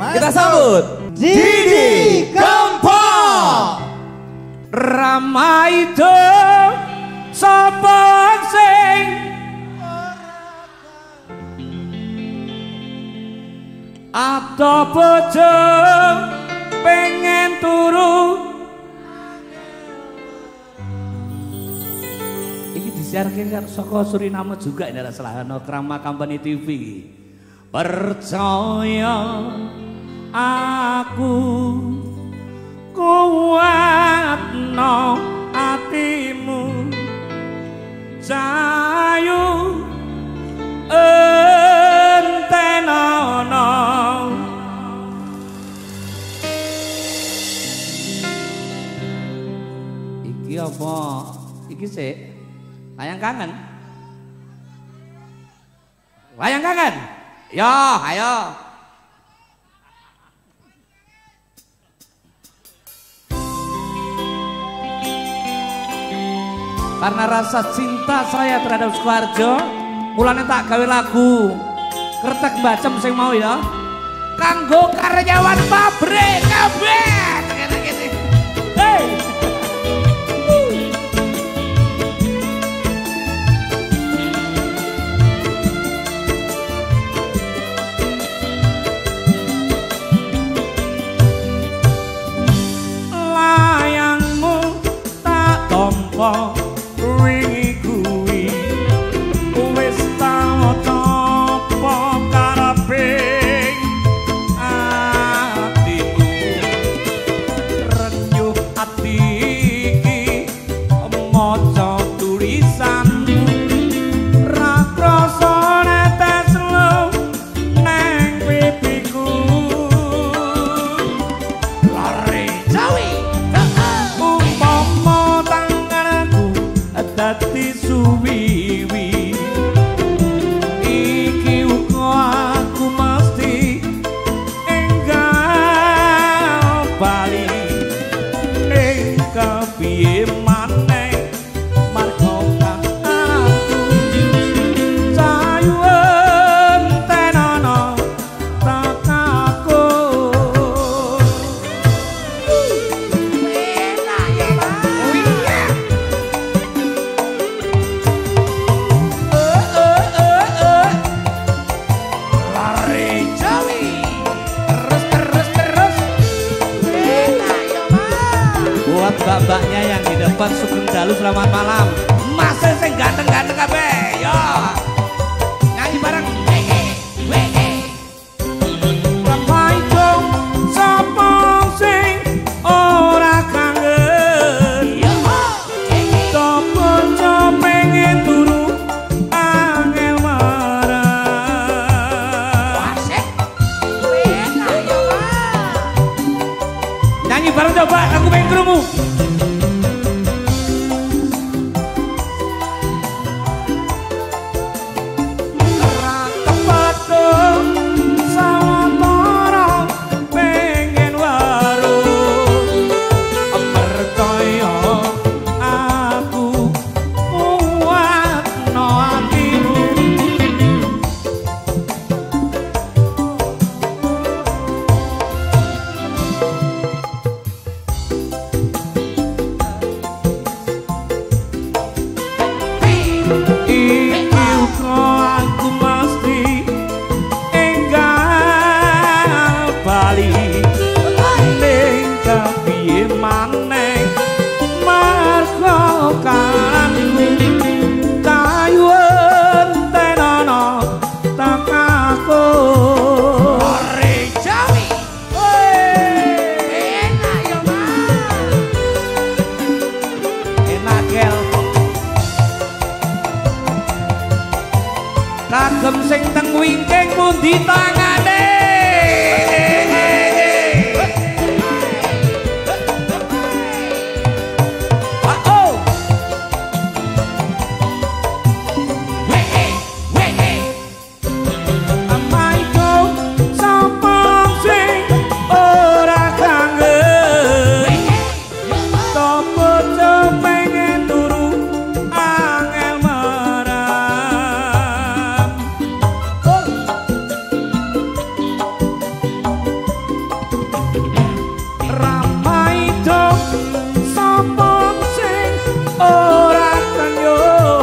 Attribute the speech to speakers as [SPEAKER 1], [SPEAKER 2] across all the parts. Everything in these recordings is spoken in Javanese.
[SPEAKER 1] Kita sambut
[SPEAKER 2] Didi Kempot.
[SPEAKER 3] Rama itu sapa sing atau bojo pengen turu. Ini disiarkan saka Suriname juga ini adalah Selahana Krama Company TV. Percaya aku kuatno atimu sayu entenono. Iki apa? Iki sih Layang Kangen. Layang Kangen. Yo, ayo. Karena rasa cinta saya terhadap Sukoharjo, mulane tak gawe lagu Kretek Bacem sing mau ya. Kanggo karyawan pabrik kabeh. Ngene-ngene. Hey. Layangmu tak tompo wingi kuwi wis tau topo kareping atiku renyuh ati iki maca tulisanmu ra krasa netes lu neng pipiku lare Jawi umpama tanganku dadi suwiwi iki uga aku mesti enggal bali ning kepiye maneh marga aku sayu entenono tekaku. Lari Jawi terus buat mbak-mbaknya yang di depan Sugeng Dalu selamat malam. Masih sing ganteng-ganteng kabeh yo nyanyi bareng Rama itu sapa sing ora kangen sapa sing pengen turu angel marah. Nyanyi bareng coba aku pengen krungu. Ra kepatung sawetara pengen warung percaya aku kuatno atimu. ramai dong sapa sing ora kanyo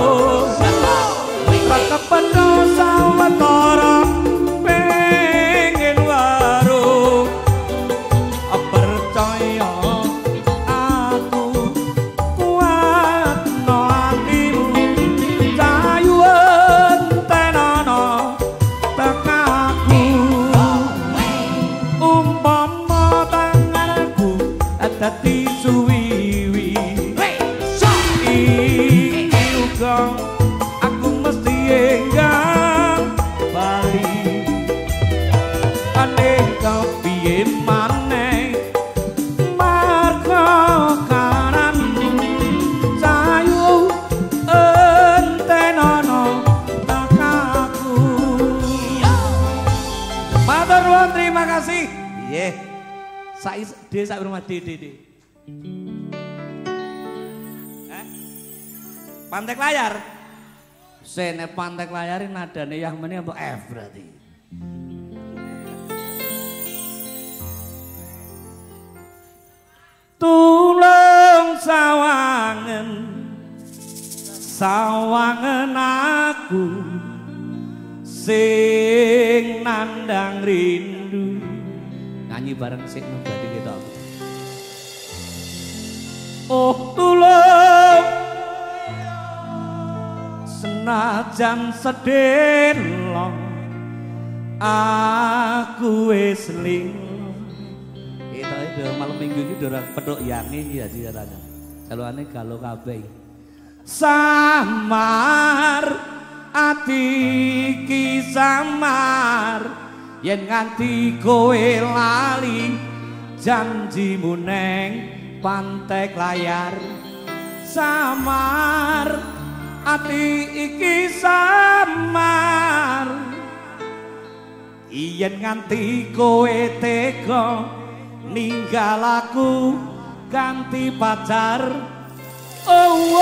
[SPEAKER 3] kakepeno sawetara pengen waru percaya aku kuat no atimu cayu entenono tekaku umpama tanganku dadi suwiwi iki uga aku mesti enggang bali aneka piye maneh marga kananmu sayu entenono takaku matur nuwun terima kasih nggih sak rumah Dede Pantek Layar sene Pantek Layar nadane yang meneh apa F berarti tulung sawangen aku sing nandang rindu nyanyi bareng sik berarti gitu aku oh tulung senajan sedelo aku wis linglung itu malam minggu ini dorang pedok yangi ya caranya jalurane galau kabeh samar ati iki samar yen nganti kowe lali janjimu neng Pantek Layar samar ati iki samar yen nganti kowe tega ninggal aku ganti pacar oh,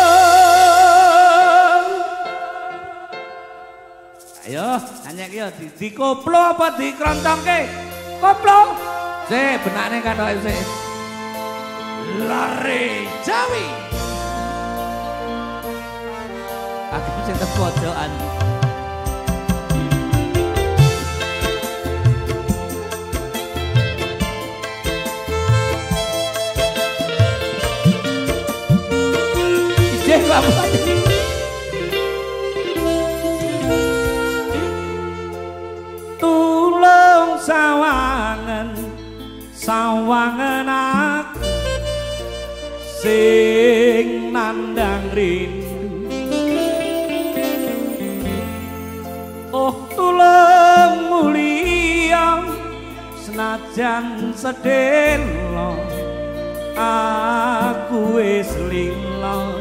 [SPEAKER 3] ayo nyanyi yo di koplo apa di keroncongke koplo sik benane katoke sik lari Jawi aku sing pojokan tulung sawangen aku sing nandang rindu oh tulung mulia senajan sedelo aku wis linglung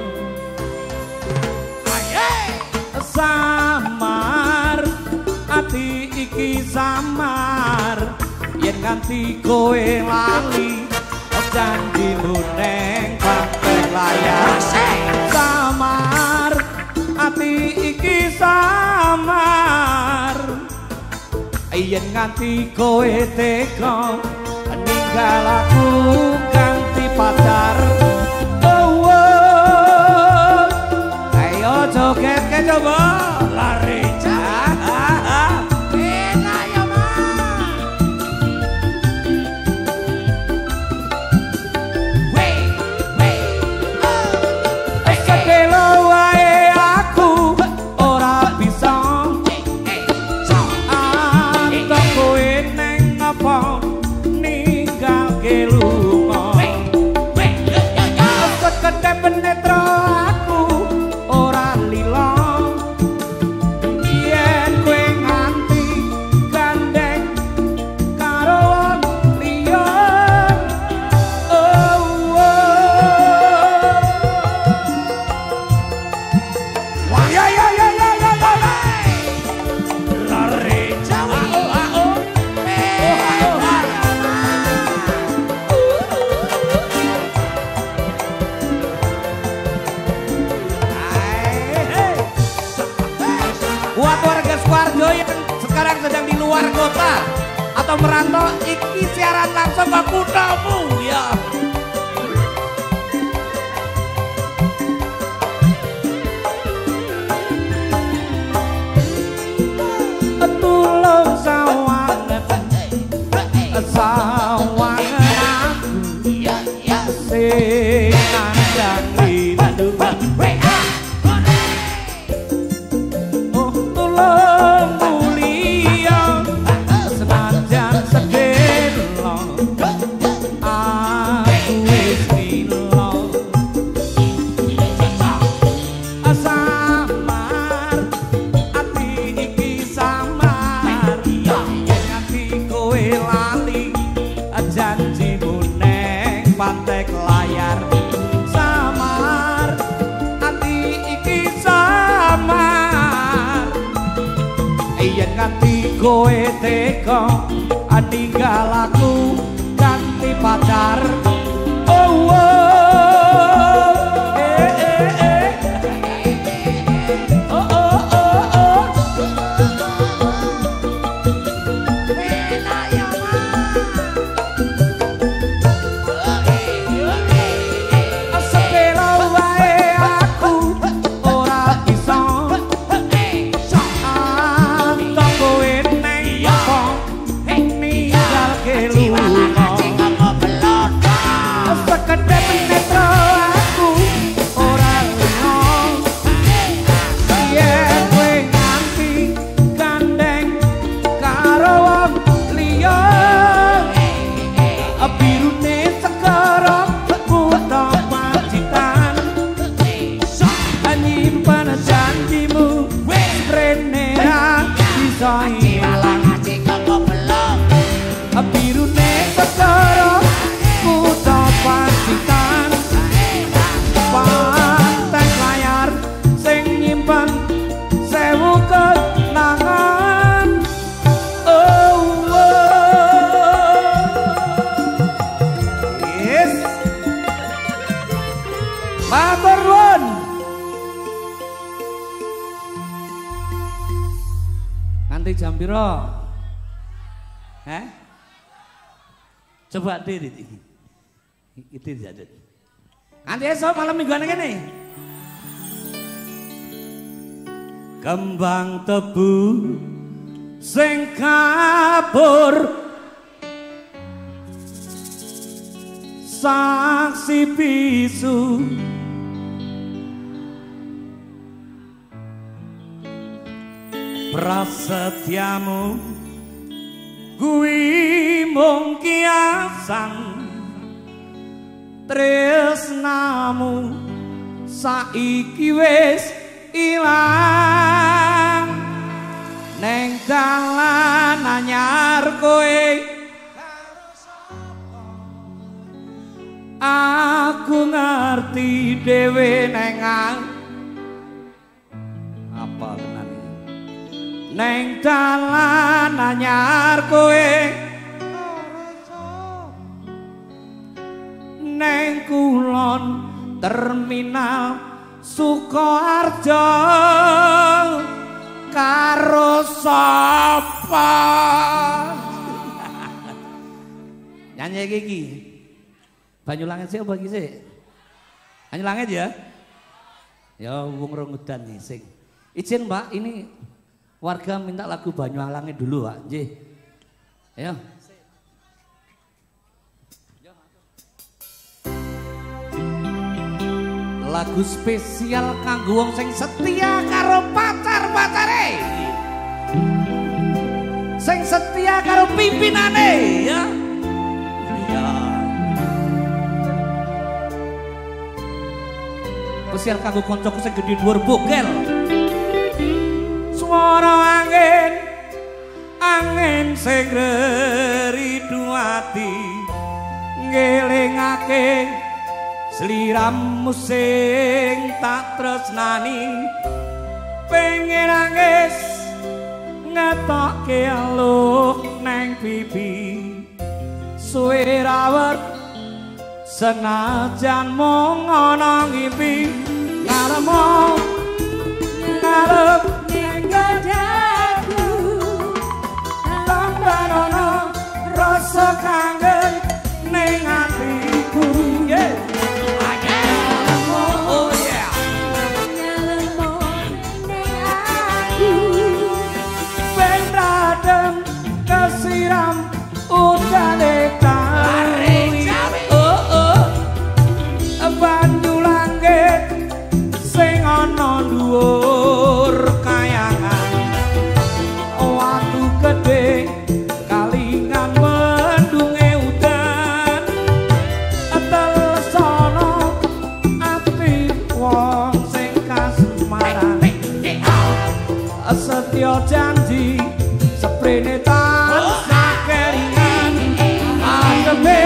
[SPEAKER 3] samar ati iki samar yen nganti kowe lali janjimu neng Pantek Layar samar ati iki samar yen nganti kowe tega ninggal aku ganti pacar joget ke coba lari ayo mah sedelo wae aku ora bisa antuk kowe neng apa ninggal ke lunga atau merantau iki siaran langsung ke kuthamu ya. Tulung sawangan aku sing nandang rindu. Oh tulung mulia senajan sedelo aku wis mila samar ati iki samar yen ati kowe lali janjimu neng pantek layar samar ati iki samar yen nganti kowe teka ninggal aku ganti pacar oh, oh. Jam piro? Coba diri iki. Iki jadut. Nanti esok malam mingguan kene. Kembang tebu sing kabur saksi bisu prasetyamu kuwi mung kiasan tresnamu saiki wis ilang neng dalan anyar kowe aku ngerti dhewe neng apa tenan neng dalan anyar kowe neng kulon terminal Sukoharjo karo sapa nyanyi iki Banyulangit sih apa iki sih Banyulangit ya wong rongudan nih sing izin Mbak ini warga minta lagu Banyulangit dulu Pak nggih ayo lagu spesial kanggo wong sing setia karo pacar-pacare sing setia karo pimpinane ya spesial kanggo koncoku sing gedhe dhuwur bogel swara angin sing ridu ati ngelingake sliramu sing tak tresnani pengen nangis ngetokke aluh neng pipi suwe rawet senajan mung ana ngimpi ngarep ngarep ning dadaku tambah ana rasa kangen ning atiku. Oh yeah. Ben radem kesiram udane kari. Banyu langit sing ana dhuwur kayangan. Watu gedhe kalingan mendunge udan. Telesana ati wong sing kasmaran. Setya janji seprene tansah kelingan. Ademe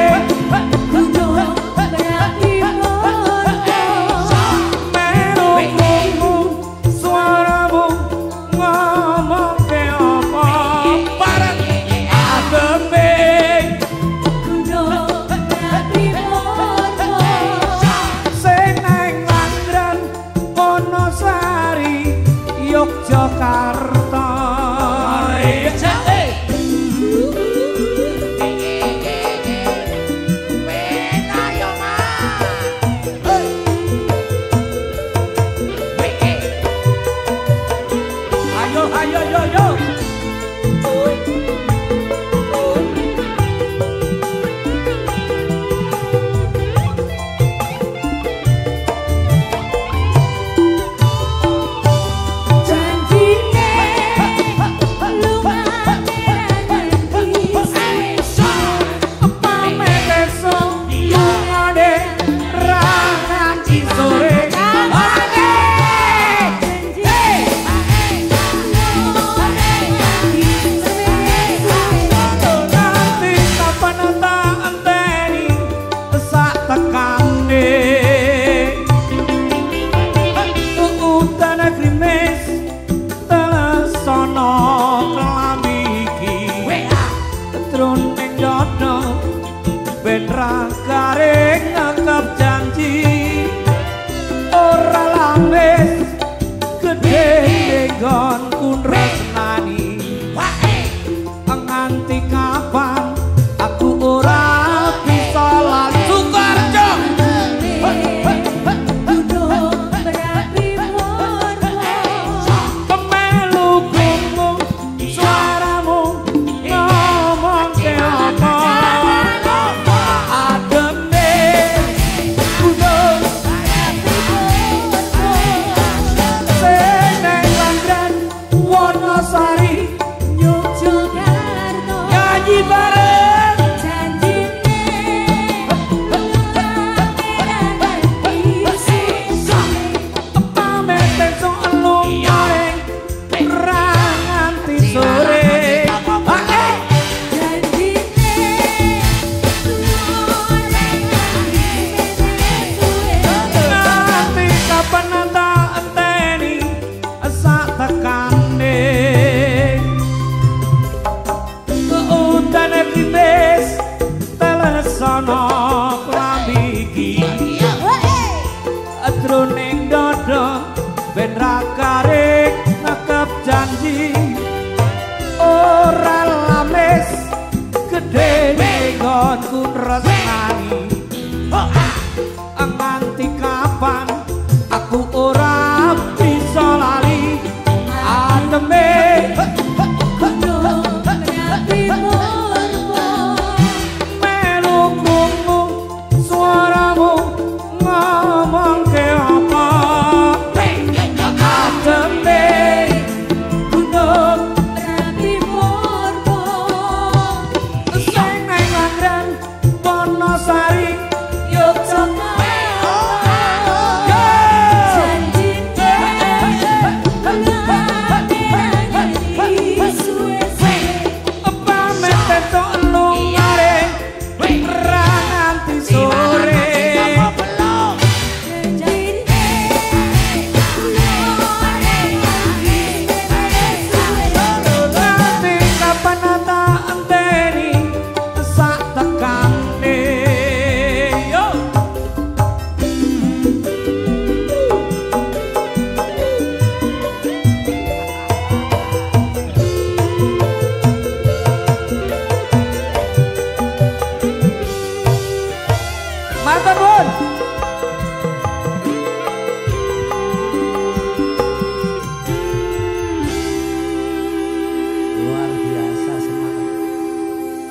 [SPEAKER 3] Yogyakarta. Ben ra garing ngekep janji ora lamis gedhe nggonku tresnani. Nganti kapan aku ora bisa lali Sukarjo. Pemelukumu suaramu ngomong ke apa. Jroning dada ben ra garing ngekep janji ora lamis gedhe nggonku tresnani. Nganti kapan aku ora bisa lali ademe melukumu suaramu ngomong ke apa. Ademe gunung Rapi Murbo sing nang Langran Wonosari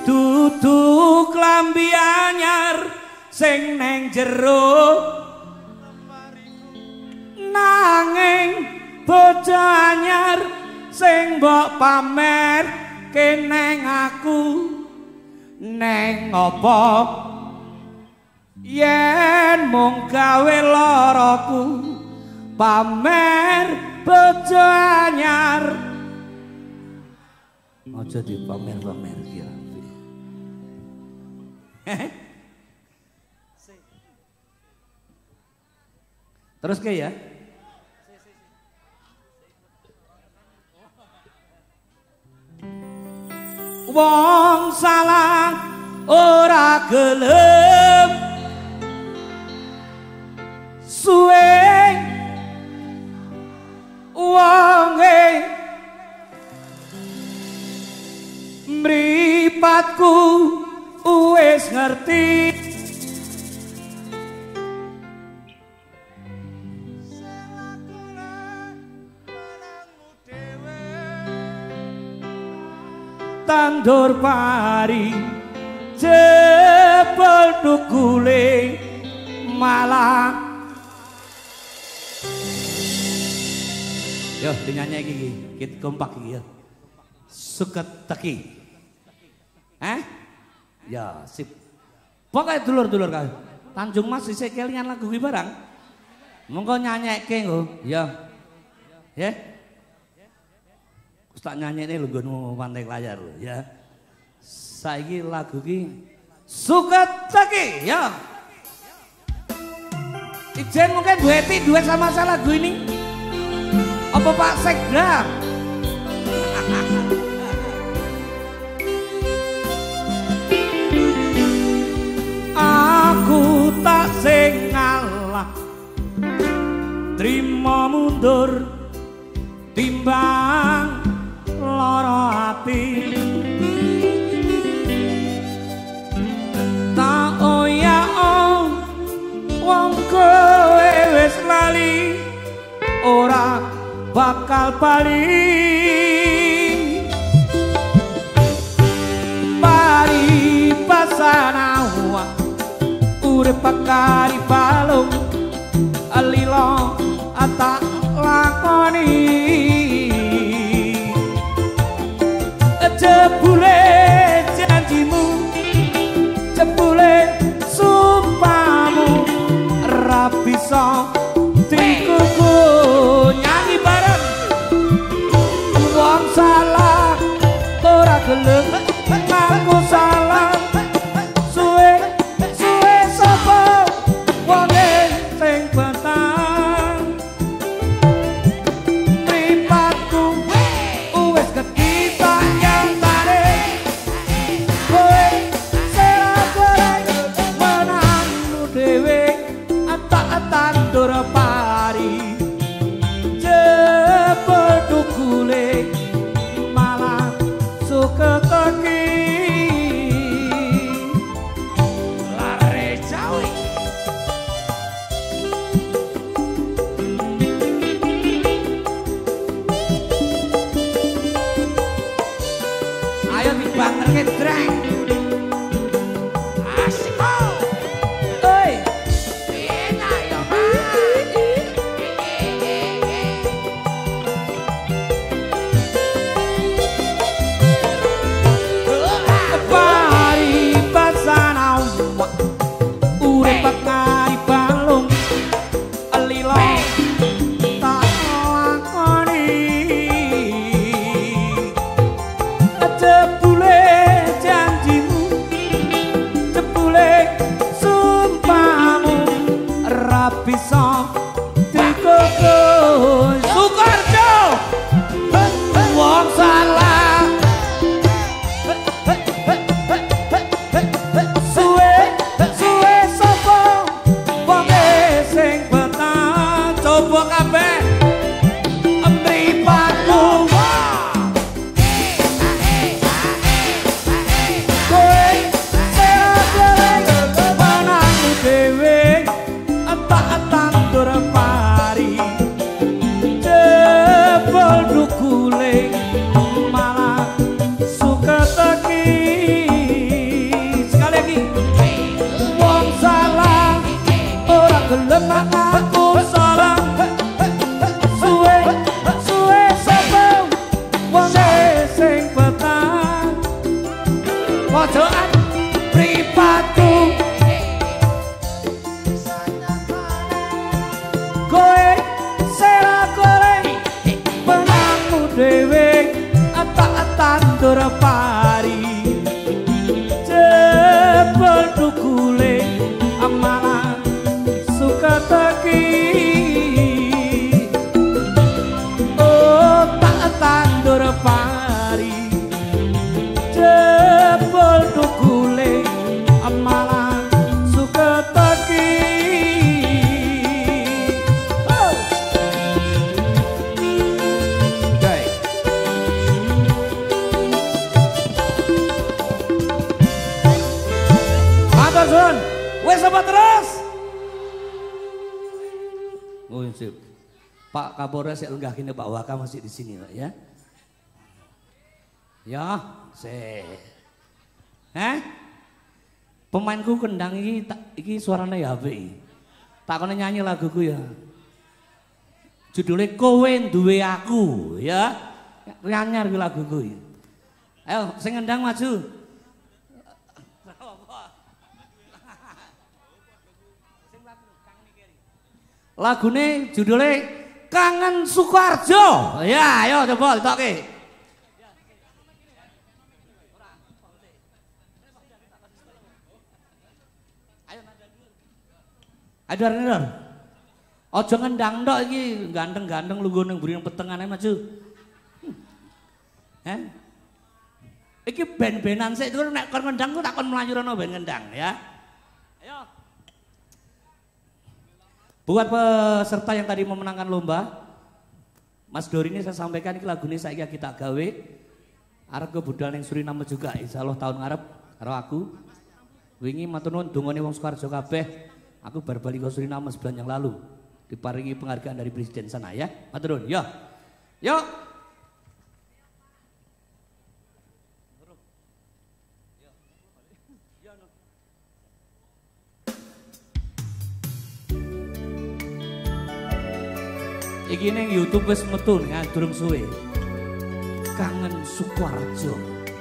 [SPEAKER 3] dudu klambi anyar sing neng jero nanging bojo anyar sing mbok pamer keneng aku neng apa yen mung gawe loroku pamer bojo anyar aja dipamer-pamer kira terus ke ya wong salah ora gelem suwe wonge mripatku wis ngerti tandur pari jebol nukule malah yo dinyanyi iki kita kompak iki ya suket teki ya sip pokoknya dulur-dulur kali Tanjung Mas isih kelingan lagu iki barang monggo nyanyekke nggo ya ya tak nyanyi ini lungguhmu pantai layar ya saiki lagu ini suket teki ya Ijen mungkin Bu Eti duet sama saya lagu ini apa Pak Sekda aku tak sing ngalah trimo mundur timbang loro ati tak oya wong kowe wis lali ora bakal bali pari pasanawa urip pakari balung alilo atak lakoni jebule janjimu jebule sumpahmu ra bisa dikuku nyanyi bareng wong salah ora gelem aku salah suwe suwe sapa wonge sing betah mripatku wis ketita yang tarik pripatku kowe sera golek penangmu dhewe tak tandur pari jebol tukule amalan suka teki oh tak tandur pari jebol tukule amalan suka teki oh. Okay. Matur suwun wis apa terus oh sip Pak Kapolres ya lenggah kini Pak Waka masih di sini Pak ya. Ya, pemainku kendang iki suaranya ya apik. Tak kene nyanyi laguku ya. Judulnya Kowe Duwe Aku ya. Nyanyar ki laguku. Ayo sing ngendang maju. Lagune judulnya Kangen Sukoharjo. Ya, ayo coba ditokke. Ayo Dor. Aja ngendang tok iki, ganteng-ganteng lungguh ning mburi petengane maju. Iki ben-benan sik terus nek kon ngendang ku tak kon mlayu rono ben ngendang ya. Ayo. Buat peserta yang tadi memenangkan lomba, Mas Dori ini saya sampaikan ini lagu ini saya kita gawe arep ke budal yang Suriname juga, insya Allah tahun ngarep karo aku. Wingi matur nuwun dongane wong Sukoharjo kabeh. Aku baru balik ke Suriname sebulan yang lalu. Diparingi penghargaan dari presiden sana ya. Matur nuwun. Yo. Iki ning YouTube wis metu ning durung suwe. Kangen Sukoharjo.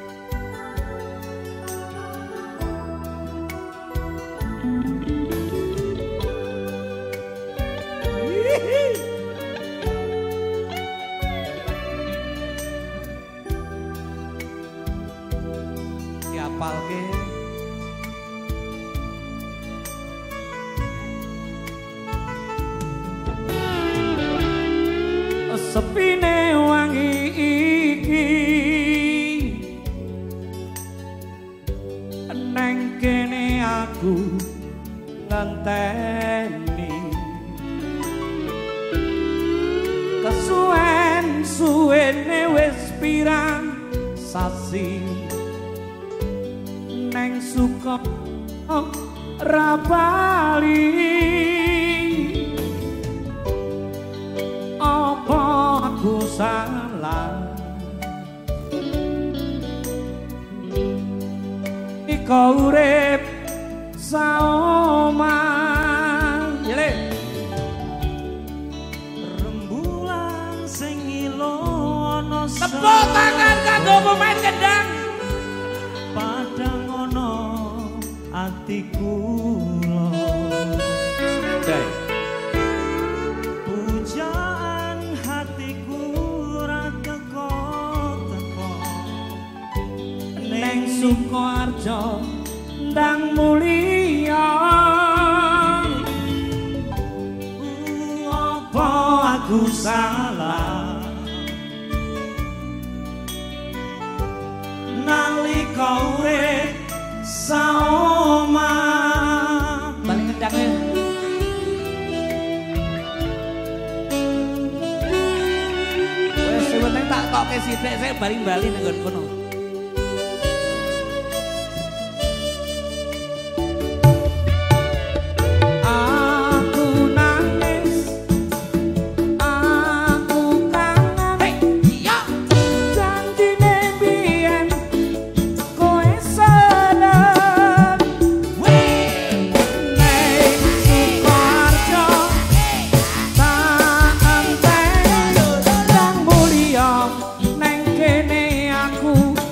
[SPEAKER 3] Diapalke sepine wangi iki neng kene aku ngenteni kesuwen-suwene wis pirang sasi neng suka rabali apa aku salah iko urip saoman yele rembulan sing ilo ana tepuk tangan kanggo pemain kendang padang ana atiku okay. Pujaan hatiku ra teko-teko neng Sukoharjo ndang mulia apa aku salah nalika urip saoma balik ngendangnya wes sebenarnya tak toke sithik saya bali-bali nang kono. Neng kene aku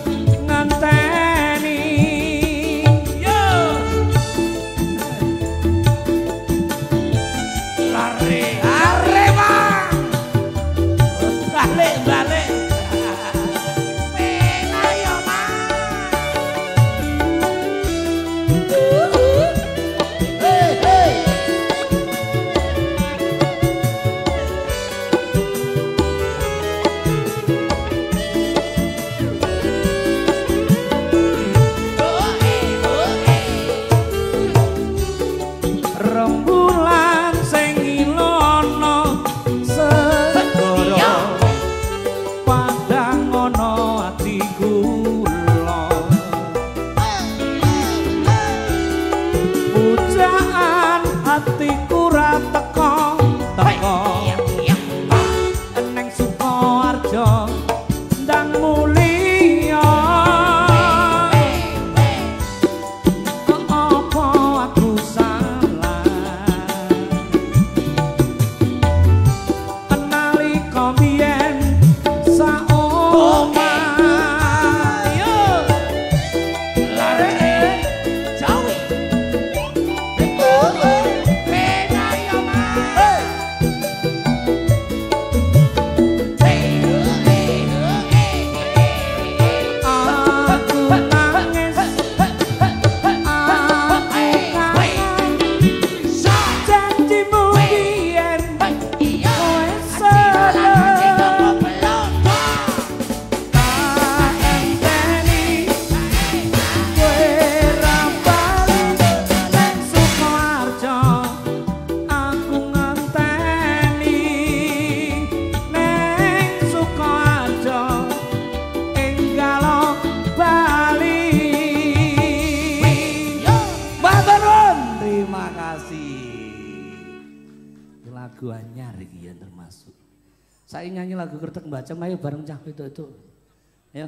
[SPEAKER 3] Lagu anyar iki ya termasuk. Saya nyanyi lagu Kertek Bacem ayo bareng cah itu. Ayo.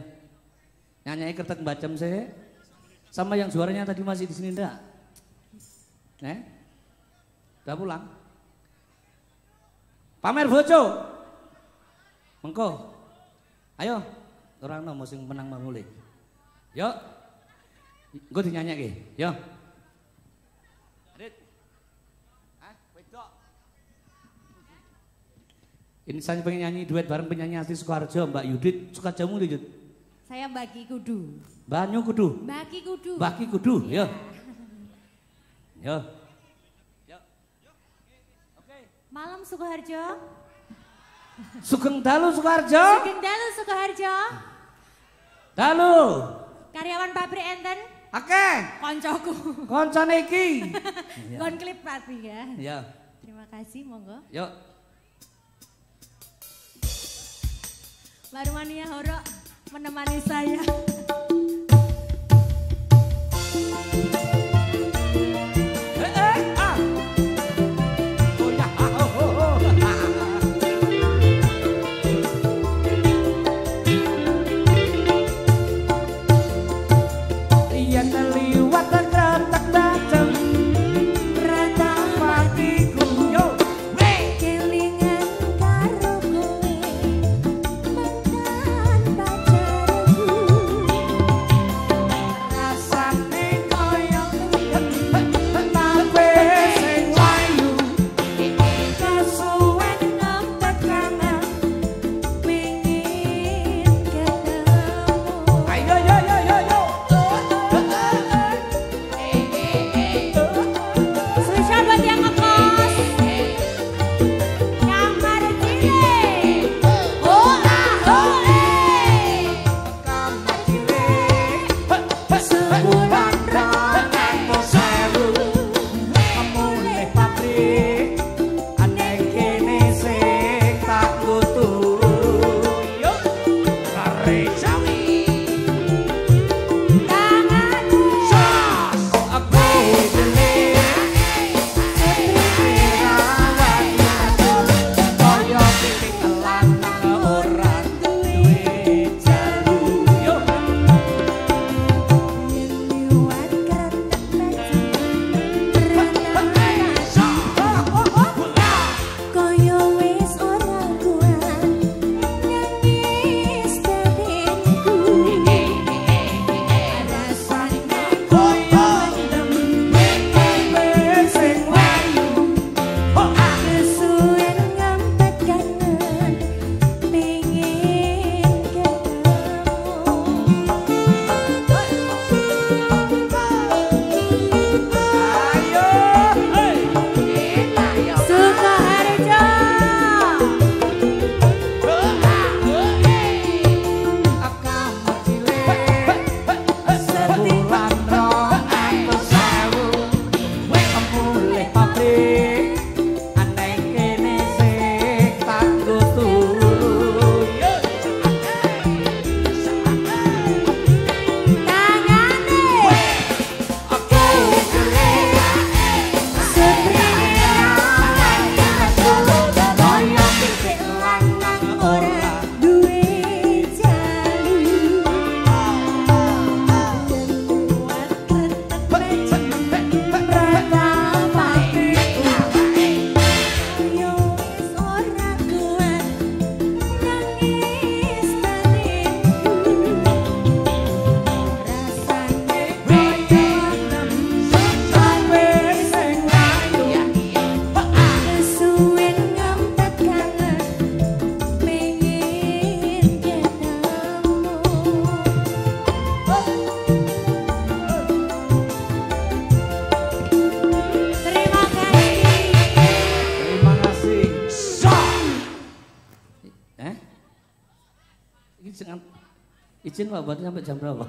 [SPEAKER 3] Nyanyi Kertek Bacem saya. Sama yang suaranya tadi masih di sini ndak? Udah pulang? Pamer bojo. Mengko. Ayo. Orang mau sing menang mangule. Yo. Engko dinyanyike. Yo. Ini saya pengen nyanyi duet bareng penyanyi asli Sukoharjo, Mbak Yudit. Suka jamu tuh, Yud?
[SPEAKER 1] Saya Baki Kudu.
[SPEAKER 3] Banyu Kudu?
[SPEAKER 1] Baki Kudu.
[SPEAKER 3] Baki Kudu, ya. Yo. Oke.
[SPEAKER 1] Malam Sukoharjo.
[SPEAKER 3] Sugeng dalu Sukoharjo.
[SPEAKER 1] Sugeng dalu Sukoharjo.
[SPEAKER 3] Dalu.
[SPEAKER 1] Karyawan pabrik enten.
[SPEAKER 3] Oke.
[SPEAKER 1] Koncoku.
[SPEAKER 3] Koncone iki.
[SPEAKER 1] Gon klip pasti ya.
[SPEAKER 3] Ya.
[SPEAKER 1] Terima kasih, monggo.
[SPEAKER 3] Yuk.
[SPEAKER 1] Baru Mania Horo menemani saya.
[SPEAKER 3] Rasane izin Pak buat sampai jam berapa?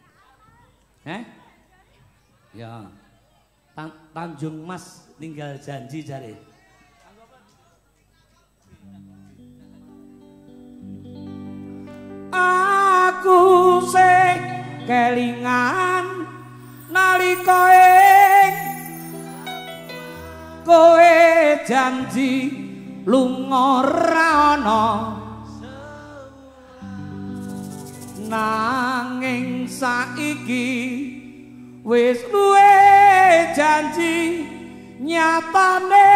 [SPEAKER 3] Ya. Tanjung Mas tinggal janji jare. Aku sing kelingan nalika ing kowe janji lunga ra ana nanging saiki wis luwe janji nyatane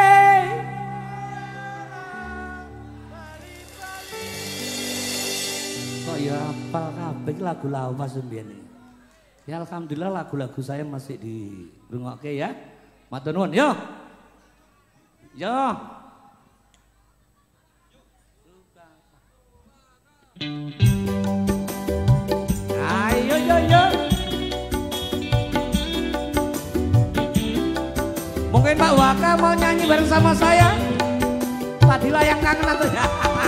[SPEAKER 3] kok ya apal kabeh lagu lawas mbiyen. Ya alhamdulillah lagu-lagu saya masih dirungokke ya. Matur nuwun yo. Yo. Ayo yo yo. Mungkin Pak Waka mau nyanyi bareng sama saya. Tadi yang kangen atau ya.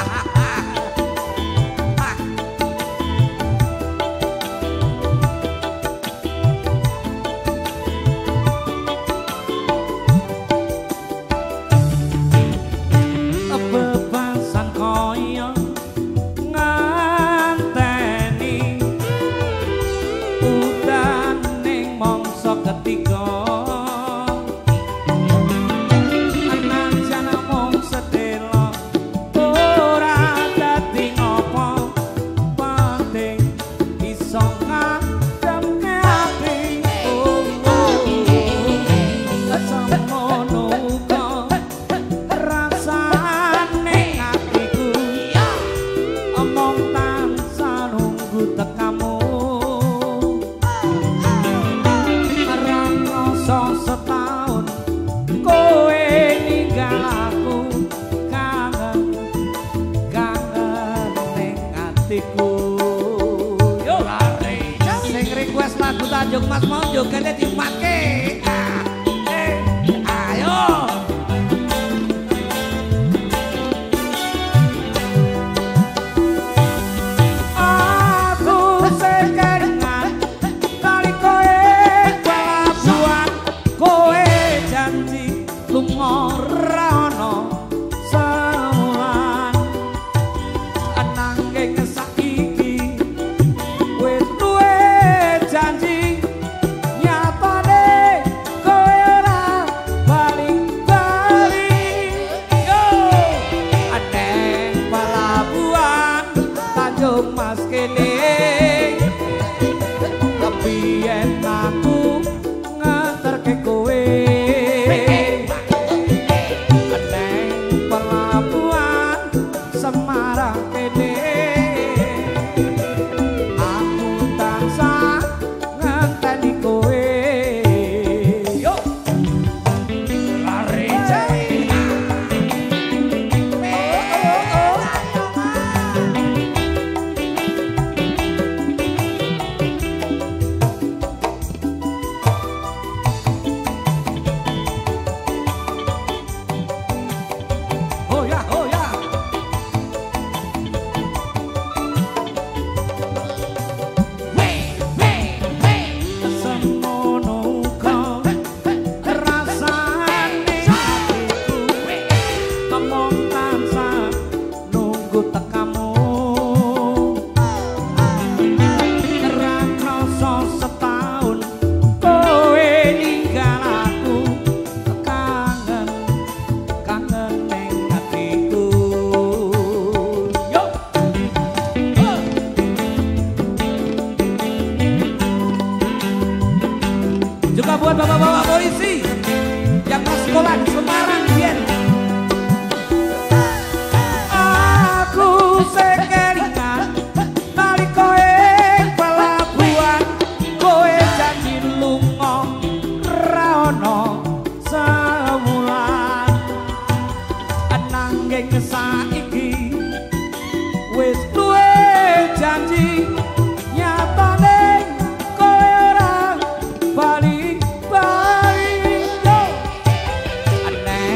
[SPEAKER 3] Tanjung Mas mau jogetnya dipake. Ayo. Aku sekelingan kali kowe pelabuhan kowe janji lunga ra ana sewulan nanging saiki wis duwe janji Mas kene kepiyen aku nganterke kowe neng pelabuhan Semarang kene aku tansah ngenteni kowe yo lari juga buat bapak-bapak polisi yang ke sekolah di Semarang biar aku sekelingan nali kowe pelabuhan kowe janji lunga ra ana sewulan nanging saiki wis duwe janji nyatane kowe ora bali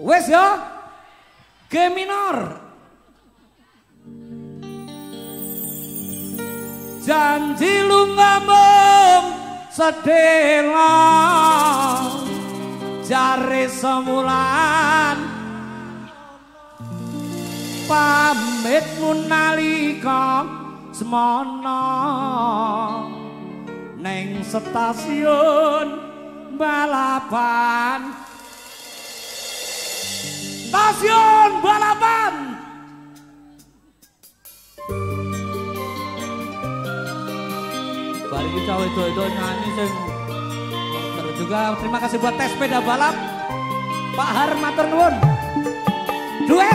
[SPEAKER 3] Wes ya. G minor. Janji lu ngomong sedela jare semulan pamit nalika semana neng stasiun balapan. Stasiun balapan. Bari cawe itu nyanyi sing terus juga terima kasih buat tes sepeda balap Pak Har matur nuwun. Duet.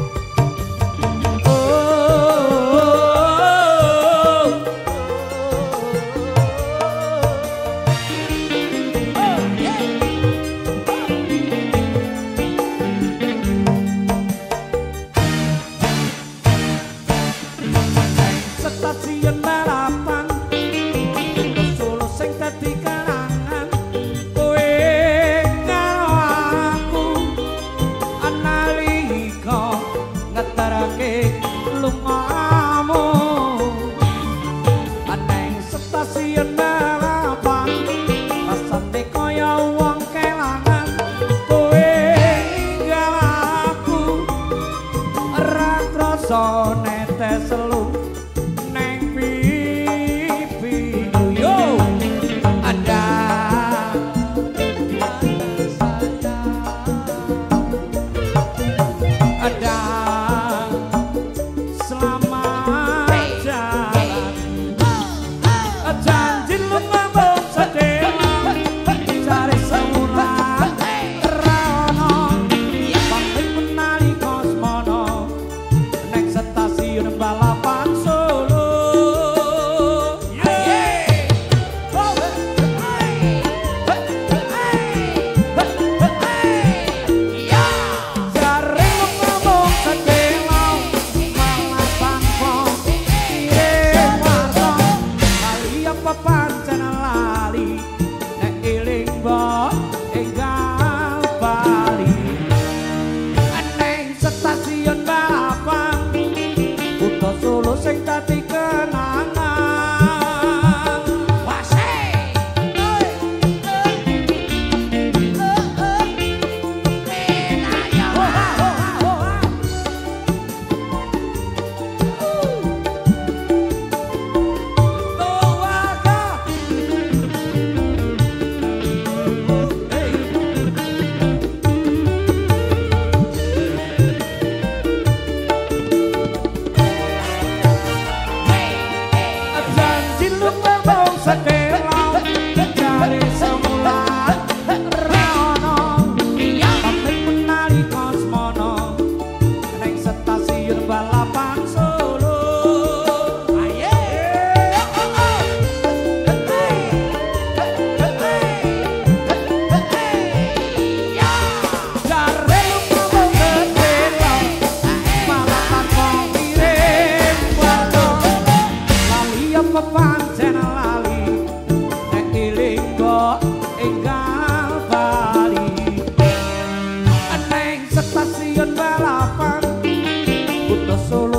[SPEAKER 3] Stasiun balapan Solo sing dadi kenangan kowe karo aku analika ngeterake lungamu aneng stasiun balapan rasane kaya wong kelangan kowe ninggal aku ora krasa netes lu Solo sing dadi kenangan. Wasih. Sedelau jare semulan rana pamit menalika semana neng stasiun balapan Solo. Aye jare ngomong sedelau malah tanpa ngirim foto lali apa pancen lali enggal bali neng stasiun balapan Kutha Solo